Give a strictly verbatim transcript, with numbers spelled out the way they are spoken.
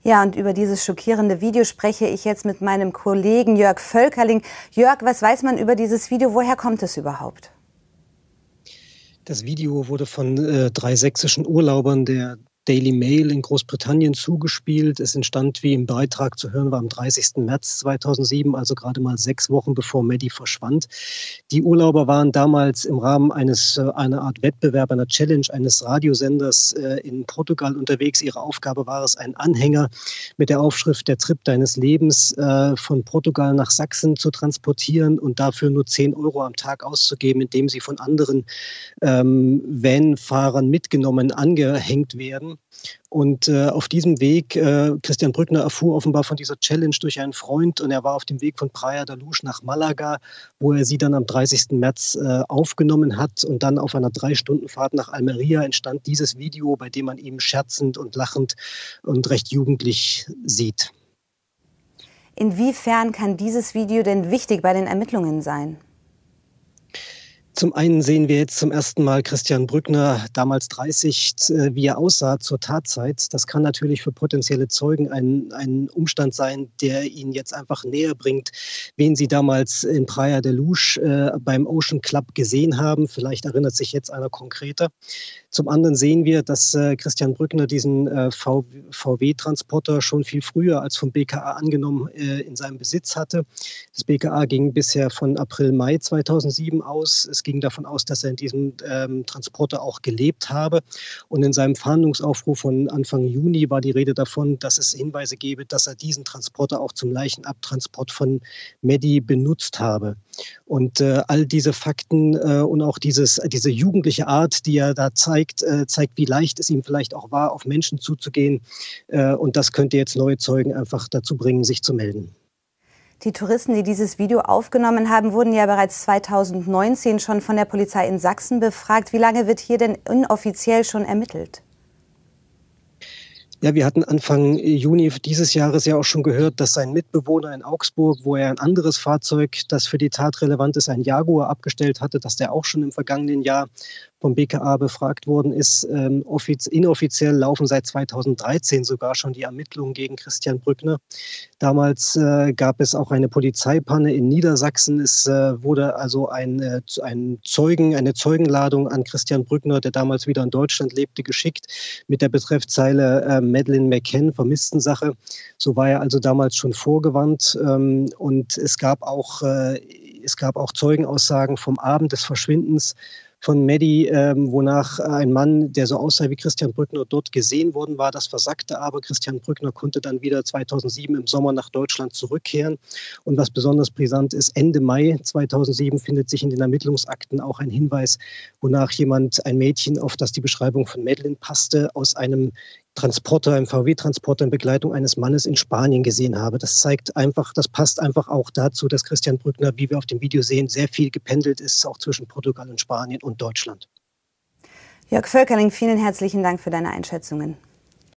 Ja, und über dieses schockierende Video spreche ich jetzt mit meinem Kollegen Jörg Völkerling. Jörg, was weiß man über dieses Video? Woher kommt es überhaupt? Das Video wurde von äh, drei sächsischen Urlaubern der Daily Mail in Großbritannien zugespielt. Es entstand, wie im Beitrag zu hören war, am dreißigsten März zweitausendsieben, also gerade mal sechs Wochen bevor Maddie verschwand. Die Urlauber waren damals im Rahmen eines, äh, einer Art Wettbewerb, einer Challenge eines Radiosenders äh, in Portugal unterwegs. Ihre Aufgabe war es, einen Anhänger mit der Aufschrift „Der Trip deines Lebens" äh, von Portugal nach Sachsen zu transportieren und dafür nur zehn Euro am Tag auszugeben, indem sie von anderen ähm, Van-Fahrern mitgenommen, angehängt werden. Und äh, auf diesem Weg, äh, Christian Brückner erfuhr offenbar von dieser Challenge durch einen Freund und er war auf dem Weg von Praia da Luz nach Malaga, wo er sie dann am dreißigsten März äh, aufgenommen hat, und dann auf einer Drei-Stunden-Fahrt nach Almeria entstand dieses Video, bei dem man ihn scherzend und lachend und recht jugendlich sieht. Inwiefern kann dieses Video denn wichtig bei den Ermittlungen sein? Zum einen sehen wir jetzt zum ersten Mal Christian Brückner, damals dreißig, wie er aussah zur Tatzeit. Das kann natürlich für potenzielle Zeugen ein, ein Umstand sein, der ihn jetzt einfach näher bringt, wen sie damals in Praia da Luz äh, beim Ocean Club gesehen haben. Vielleicht erinnert sich jetzt einer konkreter. Zum anderen sehen wir, dass äh, Christian Brückner diesen äh, V W-Transporter schon viel früher als vom B K A angenommen äh, in seinem Besitz hatte. Das B K A ging bisher von April, Mai zweitausendsieben aus. Es ging davon aus, dass er in diesem ähm, Transporter auch gelebt habe. Und in seinem Fahndungsaufruf von Anfang Juni war die Rede davon, dass es Hinweise gebe, dass er diesen Transporter auch zum Leichenabtransport von Maddie benutzt habe. Und äh, all diese Fakten äh, und auch dieses, diese jugendliche Art, die er da zeigt, äh, zeigt, wie leicht es ihm vielleicht auch war, auf Menschen zuzugehen. Äh, und das könnte jetzt neue Zeugen einfach dazu bringen, sich zu melden. Die Touristen, die dieses Video aufgenommen haben, wurden ja bereits zweitausendneunzehn schon von der Polizei in Sachsen befragt. Wie lange wird hier denn inoffiziell schon ermittelt? Ja, wir hatten Anfang Juni dieses Jahres ja auch schon gehört, dass sein Mitbewohner in Augsburg, wo er ein anderes Fahrzeug, das für die Tat relevant ist, ein Jaguar, abgestellt hatte, dass der auch schon im vergangenen Jahr vom B K A befragt worden ist. Ähm, inoffiziell laufen seit zweitausenddreizehn sogar schon die Ermittlungen gegen Christian Brückner. Damals äh, gab es auch eine Polizeipanne in Niedersachsen. Es äh, wurde also ein, äh, ein Zeugen, eine Zeugenladung an Christian Brückner, der damals wieder in Deutschland lebte, geschickt mit der Betreffzeile äh, Madeleine McCann, Vermisstensache. So war er also damals schon vorgewarnt. Ähm, und es gab auch, äh, es gab auch Zeugenaussagen vom Abend des Verschwindens von Maddie, ähm, wonach ein Mann, der so aussah wie Christian Brückner, dort gesehen worden war. Das versagte aber. Christian Brückner konnte dann wieder zweitausendsieben im Sommer nach Deutschland zurückkehren. Und was besonders brisant ist, Ende Mai zweitausendsieben findet sich in den Ermittlungsakten auch ein Hinweis, wonach jemand ein Mädchen, auf das die Beschreibung von Madeleine passte, aus einem Transporter, einem V W-Transporter in Begleitung eines Mannes in Spanien gesehen habe. Das zeigt einfach, das passt einfach auch dazu, dass Christian Brückner, wie wir auf dem Video sehen, sehr viel gependelt ist, auch zwischen Portugal und Spanien und Deutschland. Jörg Völkerling, vielen herzlichen Dank für deine Einschätzungen.